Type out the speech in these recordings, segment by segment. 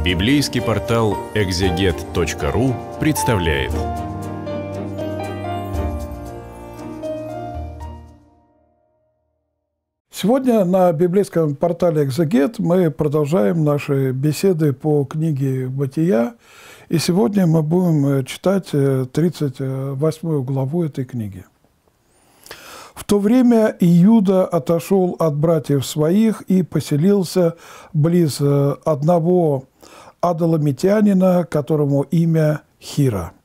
Библейский портал экзегет.ру представляет. Сегодня на библейском портале «Экзегет» мы продолжаем наши беседы по книге «Бытия». И сегодня мы будем читать 38 главу этой книги. «В то время Иуда отошел от братьев своих и поселился близ одного Адалламитянина, которому имя Хира».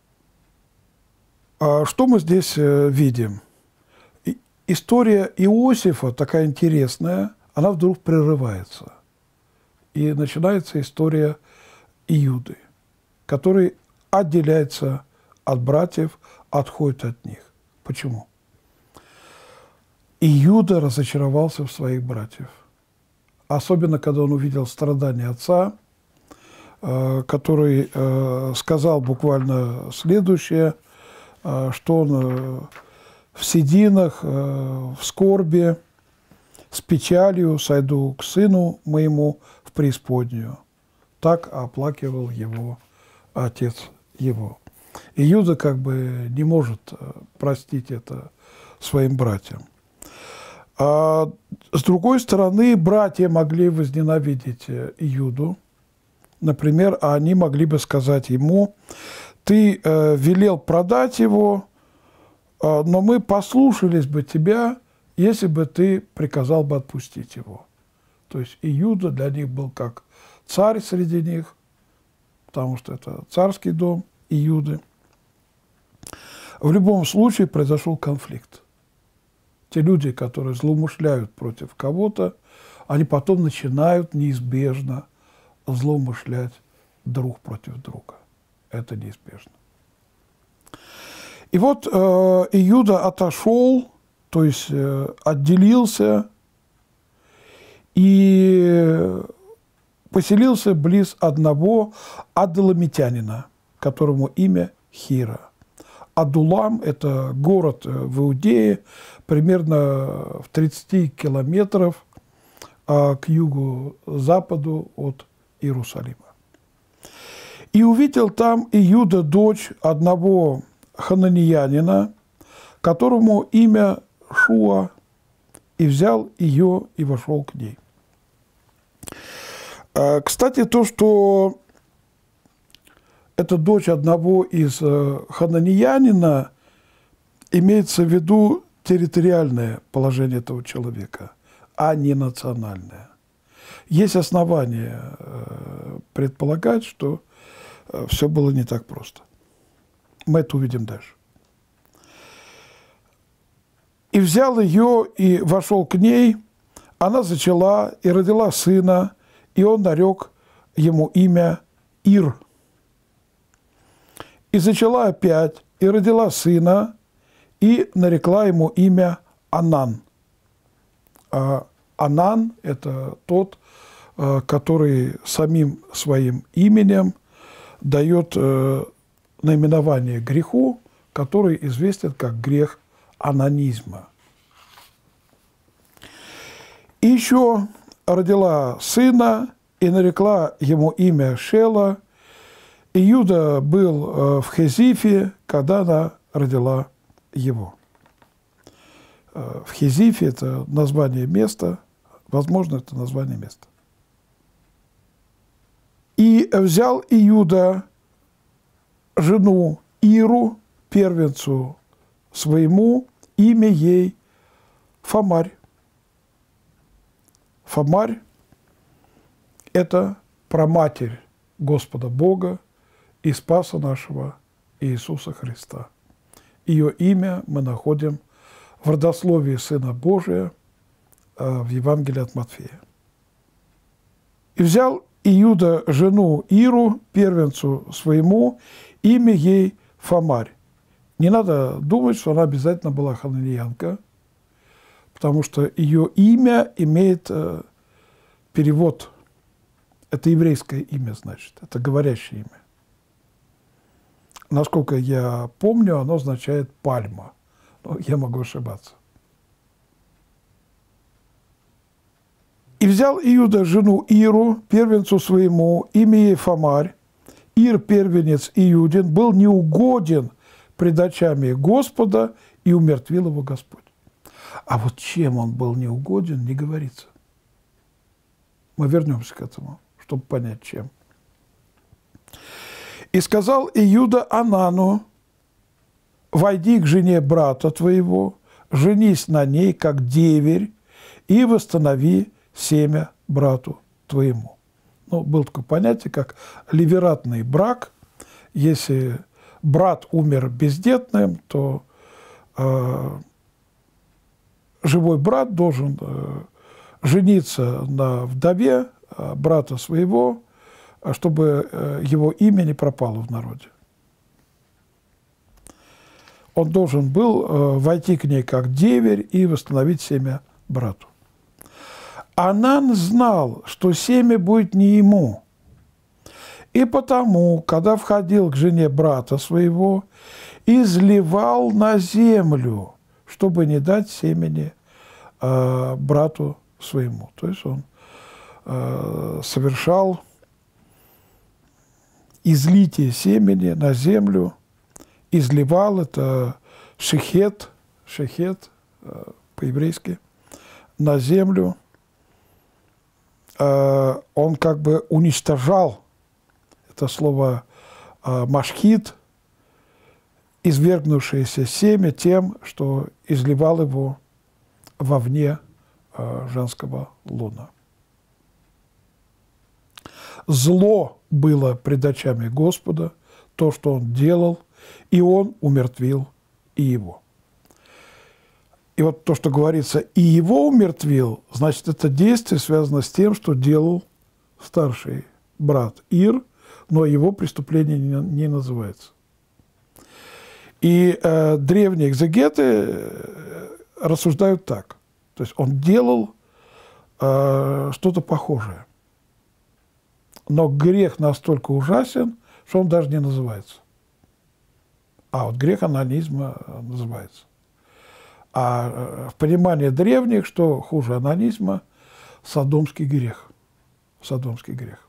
Что мы здесь видим? История Иосифа такая интересная, она вдруг прерывается. И начинается история Иуды, который отделяется от братьев, отходит от них. Почему? Иуда разочаровался в своих братьев. Особенно, когда он увидел страдания отца, который сказал буквально следующее, что он в сединах, в скорби, с печалью сойду к сыну моему в преисподнюю. Так оплакивал его отец его. Иуда как бы не может простить это своим братьям. А с другой стороны, братья могли возненавидеть Иуду. Например, они могли бы сказать ему: «Ты велел продать его, но мы послушались бы тебя, если бы ты приказал бы отпустить его». То есть Иуда для них был как царь среди них, потому что это царский дом Иуды. В любом случае произошел конфликт. Те люди, которые злоумышляют против кого-то, они потом начинают неизбежно злоумышлять друг против друга. Это неизбежно. И вот Иуда отошел, то есть отделился и поселился близ одного Адалламитянина, которому имя Хира. Адулам – это город в Иудее, примерно в 30 километров к югу-западу от Иерусалима. И увидел там Иуда дочь одного хананеянина, которому имя Шуа, и взял ее и вошел к ней. Кстати, то, что это дочь одного из хананеянина, имеется в виду территориальное положение этого человека, а не национальное. Есть основания предполагать, что все было не так просто. Мы это увидим дальше. «И взял ее, и вошел к ней, она зачала и родила сына, и он нарек ему имя Ир. И зачала опять, и родила сына, и нарекла ему имя Анан». Анан – это тот, который самим своим именем дает наименование греху, который известен как грех ананизма. И еще родила сына и нарекла ему имя Шела. Иуда был в Хезифе, когда она родила его. В Хезифе – это название места, возможно, это название места. «И взял Иуда жену Иру, первенцу своему, имя ей Фомарь». Фомарь – это праматерь Господа Бога и Спаса нашего Иисуса Христа. Ее имя мы находим в родословии Сына Божия в Евангелии от Матфея. «И взял Иуда жену Иру, первенцу своему, имя ей Фомарь». Не надо думать, что она обязательно была хананеянка, потому что ее имя имеет перевод. Это еврейское имя, значит, это говорящее имя. Насколько я помню, оно означает «пальма». Но я могу ошибаться. И И взял Иуда жену Иру, первенцу своему, имя ей Фамарь. Ир, первенец Иудин, был неугоден пред очами Господа, и умертвил его Господь. А вот чем он был неугоден, не говорится. Мы вернемся к этому, чтобы понять, чем. И сказал Иуда Анану: «Войди к жене брата твоего, женись на ней, как деверь, и восстанови семя брату твоему». Ну, было такое понятие, как ливератный брак. Если брат умер бездетным, то живой брат должен жениться на вдове брата своего, чтобы его имя не пропало в народе. Он должен был войти к ней как деверь и восстановить семя брату. Анан знал, что семя будет не ему. И потому, когда входил к жене брата своего, изливал на землю, чтобы не дать семени брату своему. То есть он совершал излитие семени на землю, изливал, это шехет по-еврейски, на землю. Он как бы уничтожал, это слово машхит, извергнувшееся семя тем, что изливал его вовне женского лона. Зло было пред очами Господа, то, что он делал, и он умертвил и его. И вот то, что говорится «и его умертвил», значит, это действие связано с тем, что делал старший брат Ир, но его преступление не называется. И древние экзегеты рассуждают так. То есть он делал что-то похожее. Но грех настолько ужасен, что он даже не называется. А вот грех анонизма называется. А в понимании древних, что хуже анонизма, содомский грех. Содомский грех.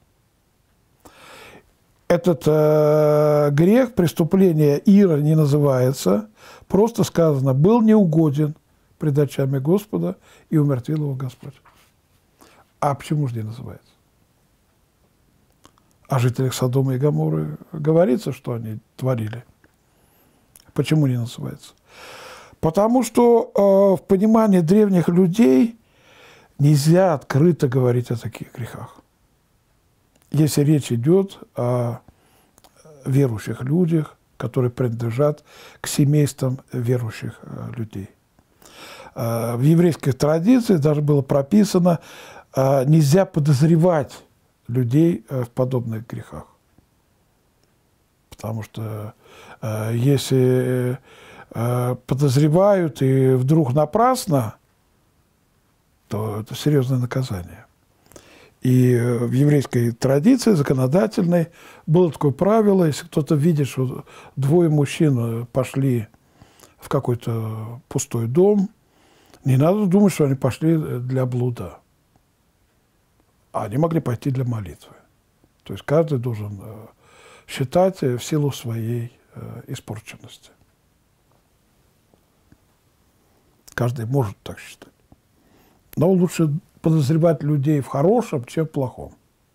Этот грех, преступление Ира не называется, просто сказано, был неугоден пред очами Господа и умертвил его Господь. А почему же не называется? О жителях Содома и Гоморры говорится, что они творили. Почему не называется? Потому что в понимании древних людей нельзя открыто говорить о таких грехах. Если речь идет о верующих людях, которые принадлежат к семействам верующих людей. В еврейской традиции даже было прописано, нельзя подозревать людей в подобных грехах. Потому что если подозревают и вдруг напрасно, то это серьезное наказание. И в еврейской традиции законодательной было такое правило, если кто-то видит, что двое мужчин пошли в какой-то пустой дом, не надо думать, что они пошли для блуда. А они могли пойти для молитвы. То есть каждый должен считать в силу своей испорченности. Каждый может так считать. Но лучше подозревать людей в хорошем, чем в плохом.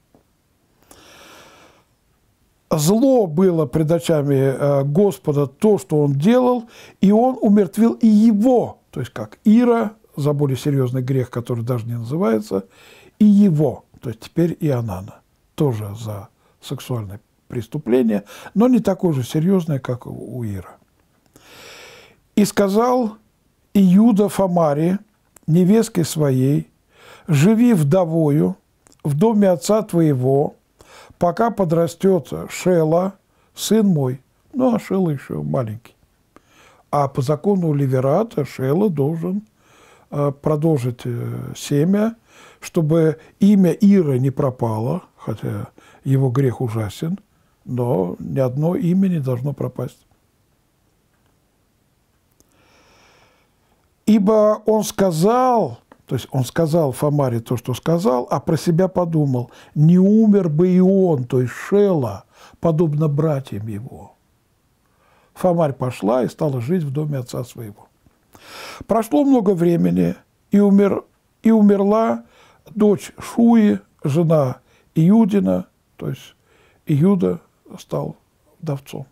Зло было пред очами Господа то, что он делал, и он умертвил и его. То есть как Ира, за более серьезный грех, который даже не называется, и его, то есть теперь и Анана, тоже за сексуальное преступление, но не такое же серьезное, как у Ира. И сказал Иуда Фамаре, невестке своей: живи вдовою в доме отца твоего, пока подрастет Шела, сын мой. Ну, а Шела еще маленький. А по закону Левирата Шела должен продолжить семя, чтобы имя Ира не пропало, хотя его грех ужасен, но ни одно имя не должно пропасть. Ибо он сказал, то То есть он сказал Фомаре то, что сказал, а про себя подумал, не умер бы и он, то есть Шела, подобно братьям его. Фомарь пошла и стала жить в доме отца своего. Прошло много времени, и умерла дочь Шуи, жена Иудина, то есть Иуда стал вдовцом.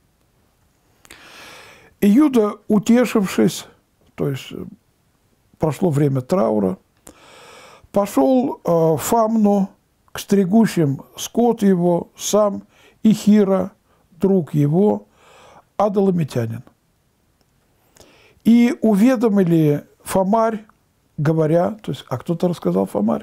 Иуда, утешившись, то есть прошло время траура, пошел в Фамну к стригущим скот его, сам Ихира, друг его, Адаламитянин. И уведомили Фомарь, говоря, то есть, а кто-то рассказал Фомарь,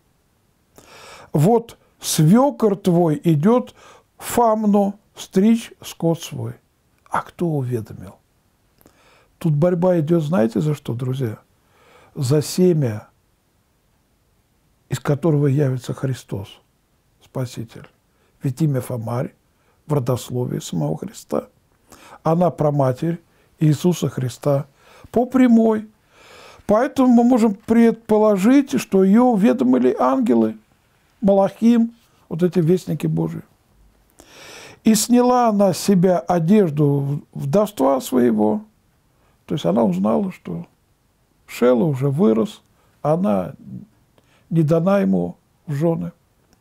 вот свекор твой идет в Фамну стричь скот свой. А кто уведомил? Тут борьба идет, знаете, за что, друзья? За семя, из которого явится Христос, Спаситель. Ведь имя Фомарь в родословии самого Христа. Она праматерь Иисуса Христа по прямой. Поэтому мы можем предположить, что ее уведомили ангелы, Малахим, вот эти вестники Божии. И сняла она с себя одежду вдовства своего. То есть она узнала, что Шела уже вырос, она не дана ему в жены.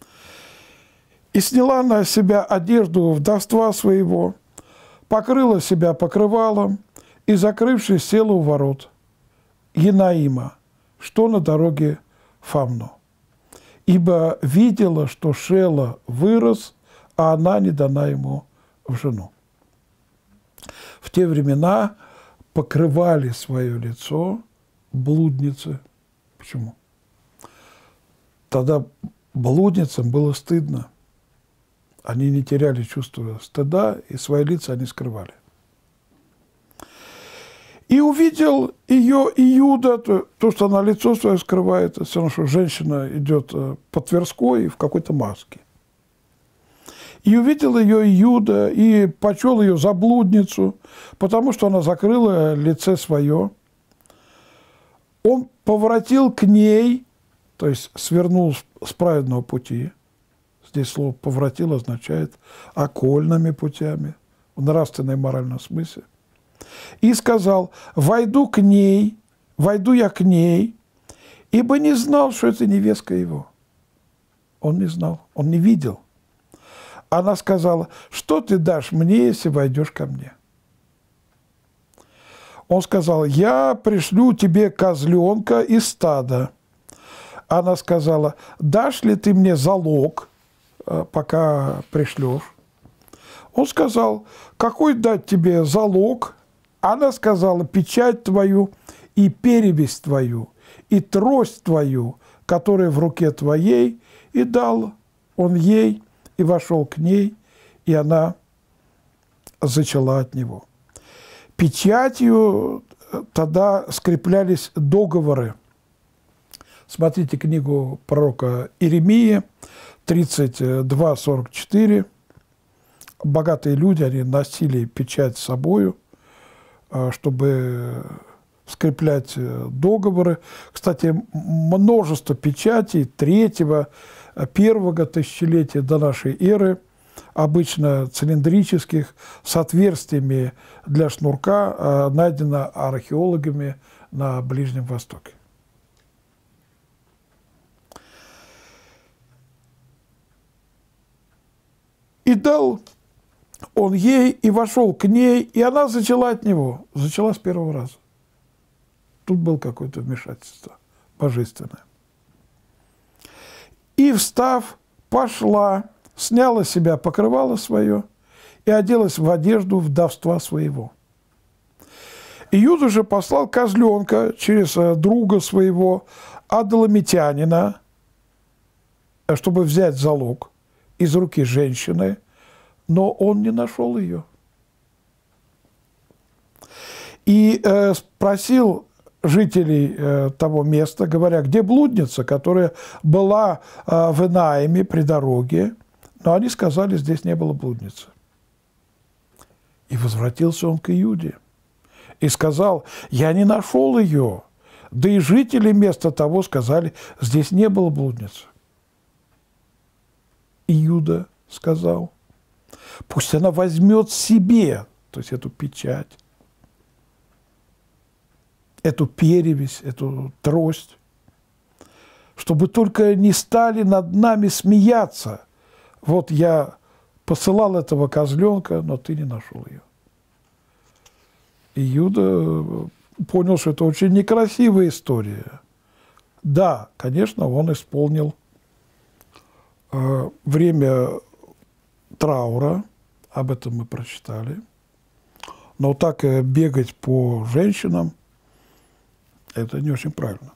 И сняла она с себя одежду вдовства своего, покрыла себя покрывалом и, закрывшись, села у ворот Енаима, что на дороге в Фамну. Ибо видела, что Шела вырос, а она не дана ему в жену. В те времена покрывали свое лицо блудницы. Почему? Тогда блудницам было стыдно. Они не теряли чувство стыда, и свои лица они скрывали. И увидел ее Иуда, то, что она лицо свое скрывает, все равно, что женщина идет по Тверской в какой-то маске. И увидел ее Иуда, и почел ее за блудницу, потому что она закрыла лице свое. Он поворотил к ней, то есть свернул с праведного пути. Здесь слово «поворотил» означает окольными путями, в нравственном и моральном смысле. И сказал: войду я к ней, ибо не знал, что это невестка его. Он не знал, он не видел. Она сказала: что ты дашь мне, если войдешь ко мне? Он сказал: я пришлю тебе козленка из стада. Она сказала: дашь ли ты мне залог, пока пришлешь? Он сказал: какой дать тебе залог? Она сказала: печать твою и перевесь твою, и трость твою, которая в руке твоей. И дал он ей, и вошел к ней, и она зачала от него. Печатью тогда скреплялись договоры. Смотрите книгу пророка Иеремии, 32:44. Богатые люди, они носили печать с собою, чтобы скреплять договоры. Кстати, множество печатей первого тысячелетия до нашей эры, обычно цилиндрических, с отверстиями для шнурка, найдено археологами на Ближнем Востоке. И дал он ей, и вошел к ней, и она зачала от него. Зачала с первого раза. Тут было какое-то вмешательство божественное. И, встав, пошла, сняла с себя покрывало свое и оделась в одежду вдовства своего. Иуда же послал козленка через друга своего Адаламитянина, чтобы взять залог из руки женщины, но он не нашел ее. И спросил жителей того места, говоря: где блудница, которая была в Энаиме при дороге? Но они сказали: здесь не было блудницы. И возвратился он к Иуде и сказал: я не нашел ее. Да и жители вместо того сказали, здесь не было блудницы. Иуда сказал, пусть она возьмет себе, то есть эту печать, эту перевесь, эту трость, чтобы только не стали над нами смеяться. Вот я посылал этого козленка, но ты не нашел ее. Иуда понял, что это очень некрасивая история. Да, конечно, он исполнил время траура, об этом мы прочитали, но так бегать по женщинам – это не очень правильно.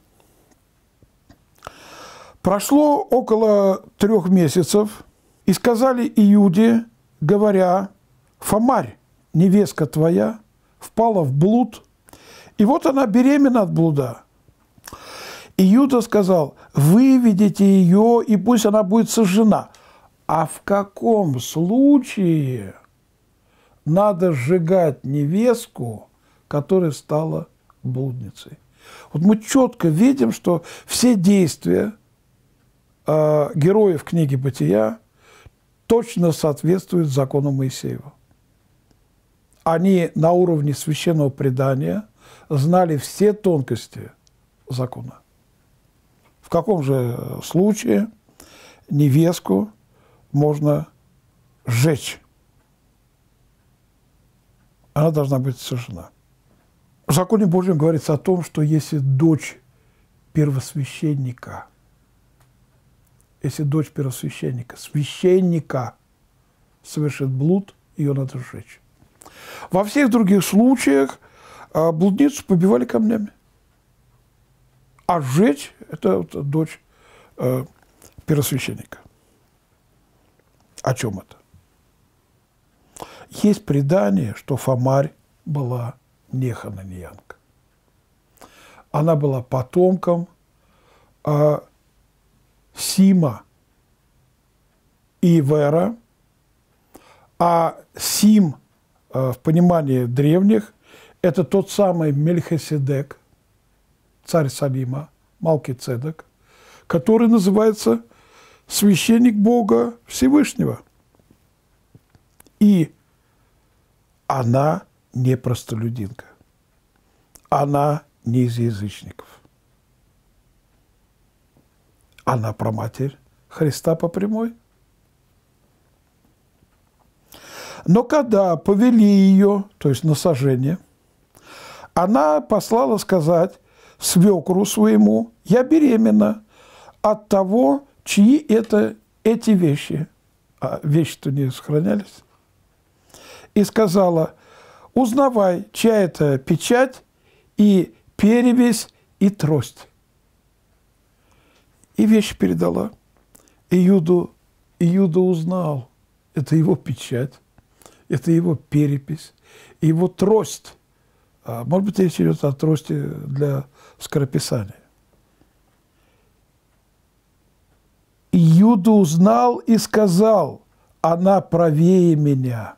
Прошло около 3 месяцев, и сказали Иуде, говоря, Фомарь, невестка твоя, впала в блуд, и вот она беременна от блуда. Иуда сказал, выведите ее, и пусть она будет сожжена. А в каком случае надо сжигать невестку, которая стала блудницей? Вот мы четко видим, что все действия героев книги «Бытия» точно соответствуют закону Моисеева. Они на уровне священного предания знали все тонкости закона. В каком же случае невестку можно сжечь? Она должна быть сожжена. В законе Божьем говорится о том, что если дочь первосвященника, священника совершит блуд, ее надо сжечь. Во всех других случаях блудницу побивали камнями. А сжечь – это дочь первосвященника. О чем это? Есть предание, что Фомарь была не хананеянка. Она была потомком Сима и Вера, а Сим в понимании древних – это тот самый Мельхиседек, царь Салима, Малкицедек, который называется священник Бога Всевышнего. И она не простолюдинка, она не из язычников. Она праматерь Христа по прямой. Но когда повели ее, то есть на сожжение, она послала сказать свекру своему, я беременна от того, чьи это эти вещи. А вещи-то не сохранялись. И сказала, узнавай, чья это печать и перевесь и трость. И вещи передала. Иуда узнал, это его печать, это его перепись, его трость. Может быть, речь идет о трости для скорописания. Иуда узнал и сказал, она правее меня,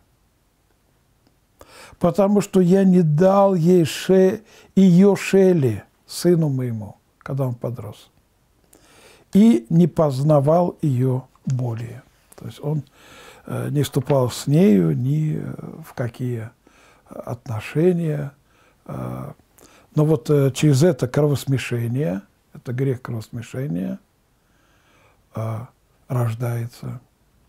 потому что я не дал ей ее Шеле, сыну моему, когда он подрос, и не познавал ее более. То есть он не вступал с нею ни в какие отношения. Но вот через это кровосмешение, это грех кровосмешения, рождается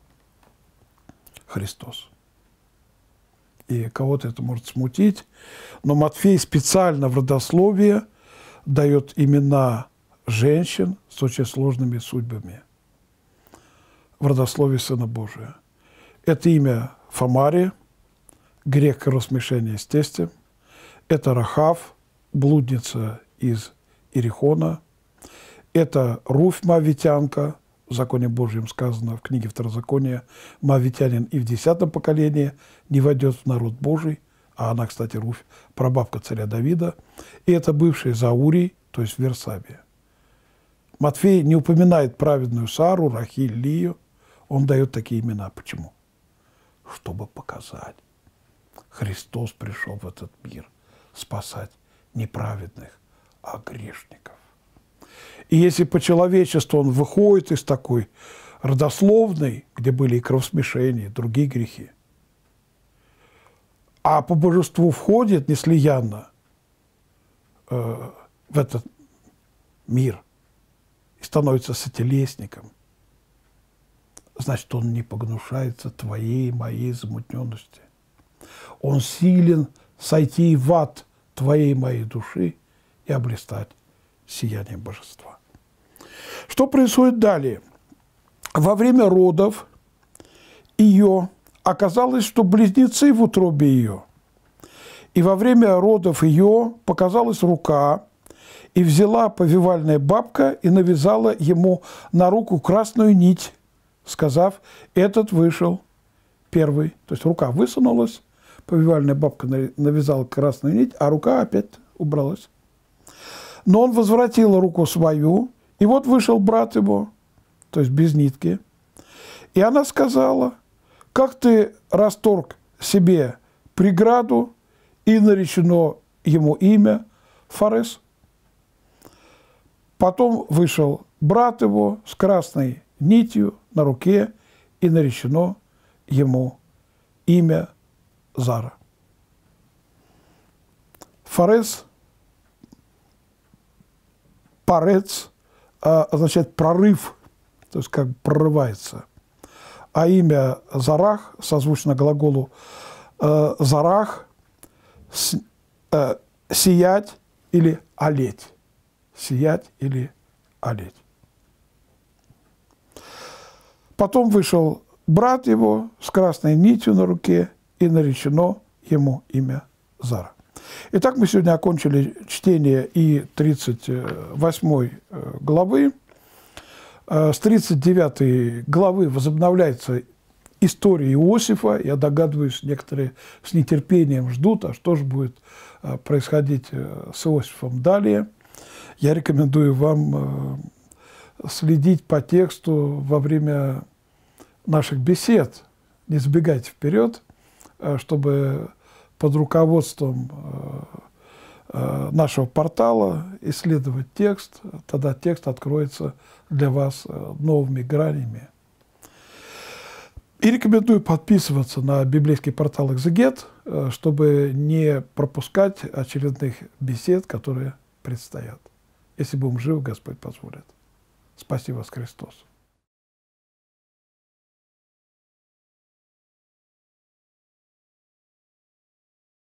Христос. И кого-то это может смутить, но Матфей специально в родословии дает имена женщин с очень сложными судьбами в родословии Сына Божия. Это имя Фомари, грех кровосмешения с тестем. Это Рахав, блудница из Иерихона. Это Руфь Моавитянка, в законе Божьем сказано в книге Второзакония, моавитянин и в 10-м поколении не войдет в народ Божий, а она, кстати, Руфь, прабабка царя Давида. И это бывший Заурий, то есть Версавия. Матфей не упоминает праведную Сару, Рахиль, Лию. Он дает такие имена. Почему? Чтобы показать. Христос пришел в этот мир спасать не праведных, а грешников. И если по человечеству он выходит из такой родословной, где были и кровосмешения, и другие грехи, а по божеству входит неслиянно в этот мир и становится сотелесником, значит, он не погнушается твоей, моей замутненности. Он силен сойти в ад твоей, моей души и облистать сиянием божества. Что происходит далее? Во время родов ее оказалось, что близнецы в утробе ее. И во время родов ее показалась рука, и взяла повивальная бабка и навязала ему на руку красную нить, сказав: этот вышел первый. То есть рука высунулась, повивальная бабка навязала красную нить, а рука опять убралась. Но он возвратил руку свою, и вот вышел брат его, то есть без нитки. И она сказала: как ты расторг себе преграду, и наречено ему имя Фарес. Потом вышел брат его с красной нитью на руке, и наречено ему имя Зара. Фарес, парец, означает прорыв, то есть как прорывается. А имя Зарах созвучно глаголу Зарах, сиять или олеть. Сиять или олеть. Потом вышел брат его с красной нитью на руке, и наречено ему имя Зара. Итак, мы сегодня окончили чтение и 38 главы. С 39 главы возобновляется история Иосифа. Я догадываюсь, некоторые с нетерпением ждут, а что же будет происходить с Иосифом далее. Я рекомендую вам следить по тексту во время наших бесед. Не забегайте вперед, чтобы под руководством нашего портала исследовать текст. Тогда текст откроется для вас новыми гранями. И рекомендую подписываться на библейский портал «Экзегет», чтобы не пропускать очередных бесед, которые предстоят. Если будем живы, Господь позволит. Спаси вас, Христос.